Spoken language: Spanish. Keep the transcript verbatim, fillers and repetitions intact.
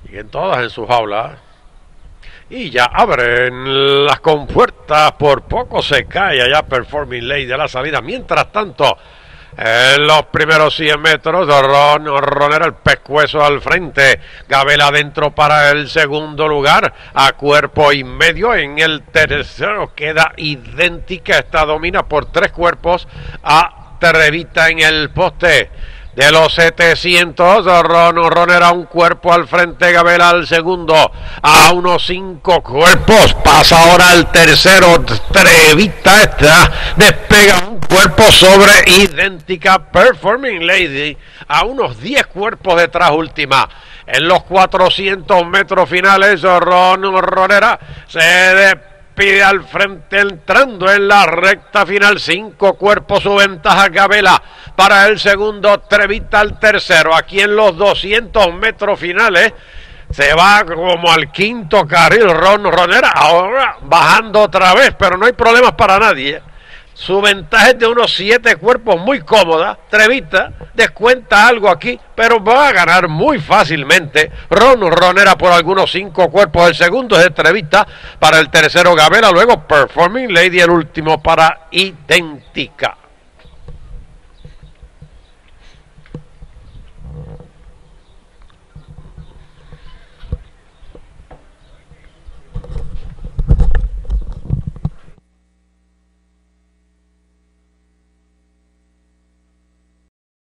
Siguen todas en su jaula. Y ya abren las compuertas, por poco se cae allá Performing Lady de la salida. Mientras tanto, en los primeros cien metros, Ron Ronera, el pescuezo al frente, Gabela adentro para el segundo lugar, a cuerpo y medio. En el tercero queda idéntica, esta domina por tres cuerpos a Trevita en el poste. De los setecientos, Ron Ronera un cuerpo al frente, Gabela al segundo, a unos cinco cuerpos, pasa ahora al tercero, Trevita esta, despega un cuerpo sobre idéntica Performing Lady, a unos diez cuerpos detrás última. En los cuatrocientos metros finales, Ron Ronera se despega, pide al frente entrando en la recta final, cinco cuerpos su ventaja, Gabela para el segundo, Trevita al tercero. Aquí en los doscientos metros finales se va como al quinto carril Ron Ronera, ahora bajando otra vez, pero no hay problemas para nadie. Su ventaja es de unos siete cuerpos, muy cómoda. Trevita descuenta algo aquí, pero va a ganar muy fácilmente. Ron Ronera por algunos cinco cuerpos. El segundo es de Trevita, para el tercero Gabela, luego Performing Lady, el último para Idéntica.